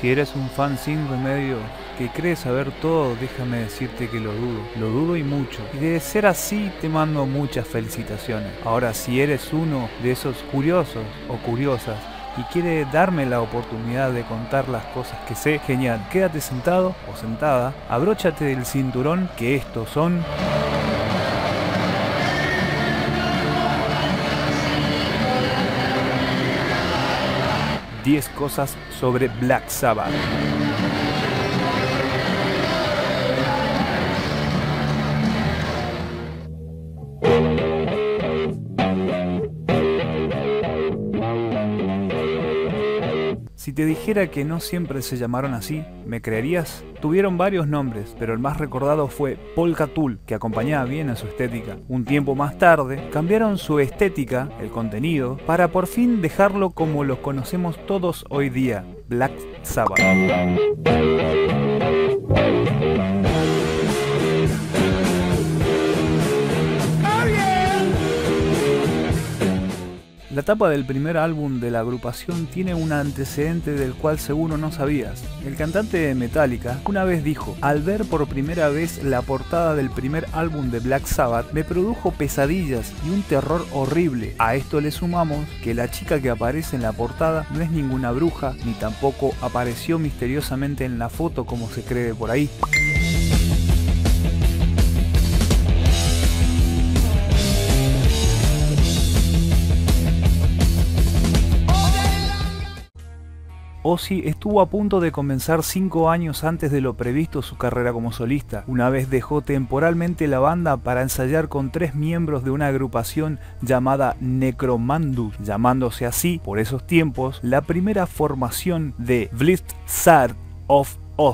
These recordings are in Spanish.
Si eres un fan sin remedio, que crees saber todo, déjame decirte que lo dudo y mucho. Y de ser así, te mando muchas felicitaciones. Ahora, si eres uno de esos curiosos o curiosas y quiere darme la oportunidad de contar las cosas que sé, genial, quédate sentado o sentada, abróchate del cinturón, que estos son... 10 cosas sobre Black Sabbath. Si te dijera que no siempre se llamaron así, ¿me creerías? Tuvieron varios nombres, pero el más recordado fue Polka Tulk, que acompañaba bien a su estética. Un tiempo más tarde, cambiaron su estética, el contenido, para por fin dejarlo como lo conocemos todos hoy día, Black Sabbath. La tapa del primer álbum de la agrupación tiene un antecedente del cual seguro no sabías. El cantante de Metallica una vez dijo: al ver por primera vez la portada del primer álbum de Black Sabbath me produjo pesadillas y un terror horrible. A esto le sumamos que la chica que aparece en la portada no es ninguna bruja, ni tampoco apareció misteriosamente en la foto como se cree por ahí. Ozzy estuvo a punto de comenzar 5 años antes de lo previsto su carrera como solista. Una vez dejó temporalmente la banda para ensayar con 3 miembros de una agrupación llamada Necromandus, llamándose así por esos tiempos la primera formación de Blizzard of Oz.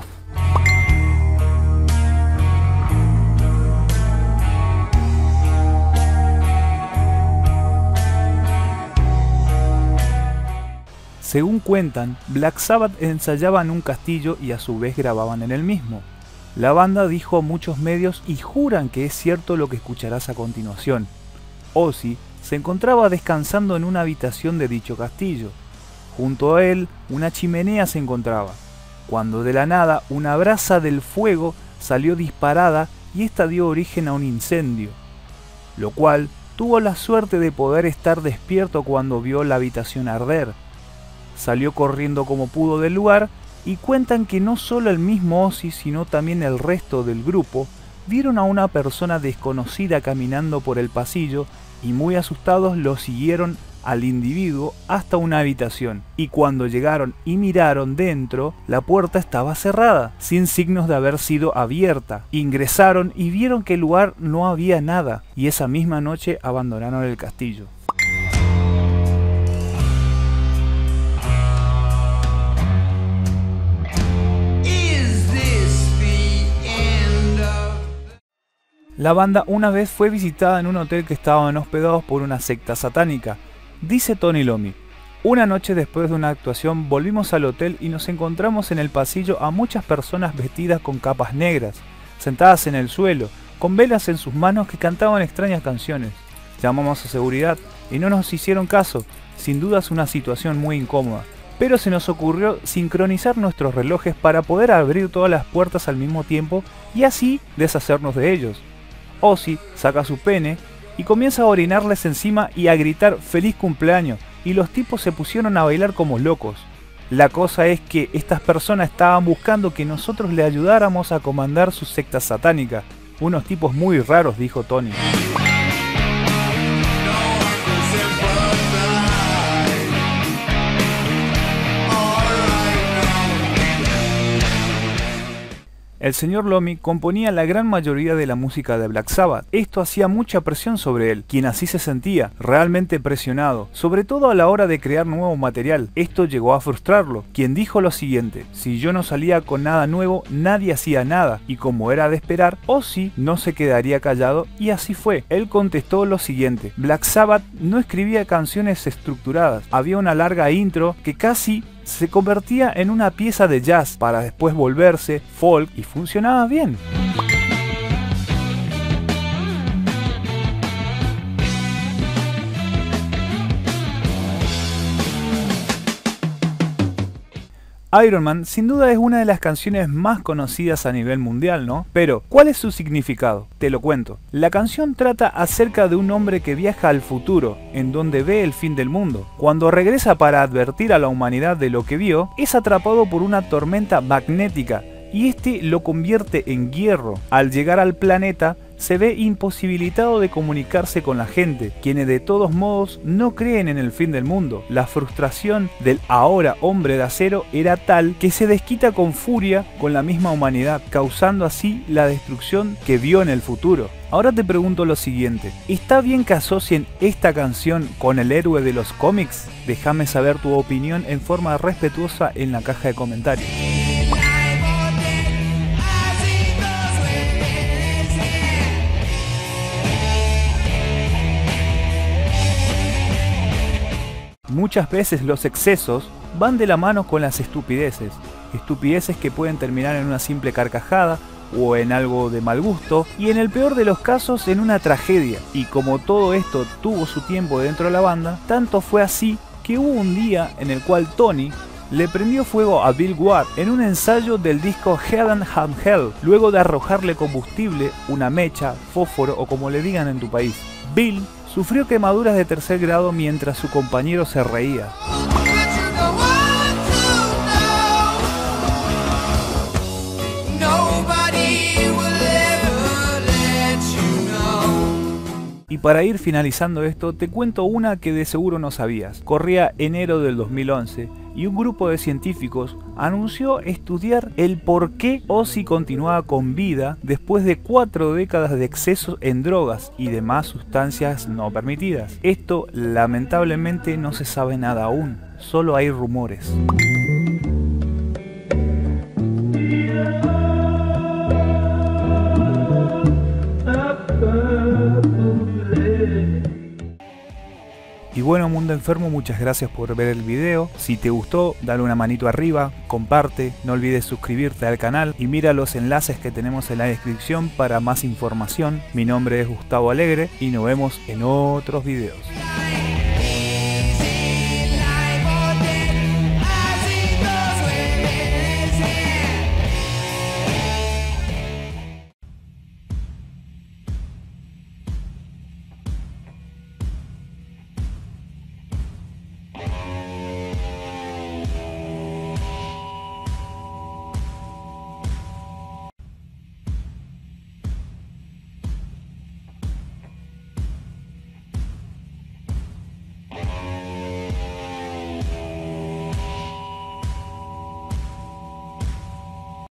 Según cuentan, Black Sabbath ensayaba en un castillo y a su vez grababan en el mismo. La banda dijo a muchos medios y juran que es cierto lo que escucharás a continuación. Ozzy se encontraba descansando en una habitación de dicho castillo. Junto a él, una chimenea se encontraba, cuando de la nada una brasa del fuego salió disparada y esta dio origen a un incendio, lo cual tuvo la suerte de poder estar despierto cuando vio la habitación arder. Salió corriendo como pudo del lugar y cuentan que no solo el mismo Ozzy sino también el resto del grupo vieron a una persona desconocida caminando por el pasillo y muy asustados lo siguieron al individuo hasta una habitación, y cuando llegaron y miraron dentro, la puerta estaba cerrada, sin signos de haber sido abierta. Ingresaron y vieron que el lugar no había nada, y esa misma noche abandonaron el castillo. La banda una vez fue visitada en un hotel que estaban hospedados por una secta satánica. Dice Tony Iommi: una noche después de una actuación volvimos al hotel y nos encontramos en el pasillo a muchas personas vestidas con capas negras, sentadas en el suelo, con velas en sus manos que cantaban extrañas canciones. Llamamos a seguridad y no nos hicieron caso. Sin duda es una situación muy incómoda, pero se nos ocurrió sincronizar nuestros relojes para poder abrir todas las puertas al mismo tiempo y así deshacernos de ellos. Ozzy saca su pene y comienza a orinarles encima y a gritar "feliz cumpleaños", y los tipos se pusieron a bailar como locos. La cosa es que estas personas estaban buscando que nosotros le ayudáramos a comandar su secta satánica. Unos tipos muy raros, dijo Tony. El señor Iommi componía la gran mayoría de la música de Black Sabbath. Esto hacía mucha presión sobre él, quien así se sentía, realmente presionado, sobre todo a la hora de crear nuevo material. Esto llegó a frustrarlo, quien dijo lo siguiente: si yo no salía con nada nuevo, nadie hacía nada, y como era de esperar, Ozzy no se quedaría callado, y así fue. Él contestó lo siguiente: Black Sabbath no escribía canciones estructuradas, había una larga intro que casi se convertía en una pieza de jazz para después volverse folk y funcionaba bien. Iron Man sin duda es una de las canciones más conocidas a nivel mundial, ¿no? Pero, ¿cuál es su significado? Te lo cuento. La canción trata acerca de un hombre que viaja al futuro, en donde ve el fin del mundo. Cuando regresa para advertir a la humanidad de lo que vio, es atrapado por una tormenta magnética y este lo convierte en hierro. Al llegar al planeta, se ve imposibilitado de comunicarse con la gente, quienes de todos modos no creen en el fin del mundo. La frustración del ahora hombre de acero era tal que se desquita con furia con la misma humanidad, causando así la destrucción que vio en el futuro. Ahora te pregunto lo siguiente, ¿está bien que asocien esta canción con el héroe de los cómics? Déjame saber tu opinión en forma respetuosa en la caja de comentarios. Muchas veces los excesos van de la mano con las estupideces que pueden terminar en una simple carcajada o en algo de mal gusto y en el peor de los casos en una tragedia. Y como todo esto tuvo su tiempo dentro de la banda, tanto fue así que hubo un día en el cual Tony le prendió fuego a Bill Ward en un ensayo del disco Heaven and Hell, luego de arrojarle combustible, una mecha, fósforo o como le digan en tu país. Bill sufrió quemaduras de tercer grado mientras su compañero se reía. Y para ir finalizando esto, te cuento una que de seguro no sabías. Corría enero del 2011 y un grupo de científicos anunció estudiar el por qué Ozzy continuaba con vida después de 4 décadas de excesos en drogas y demás sustancias no permitidas. Esto lamentablemente no se sabe nada aún, solo hay rumores. Y bueno, mundo enfermo, muchas gracias por ver el video. Si te gustó, dale una manito arriba, comparte, no olvides suscribirte al canal y mira los enlaces que tenemos en la descripción para más información. Mi nombre es Gustavo Alegre y nos vemos en otros videos.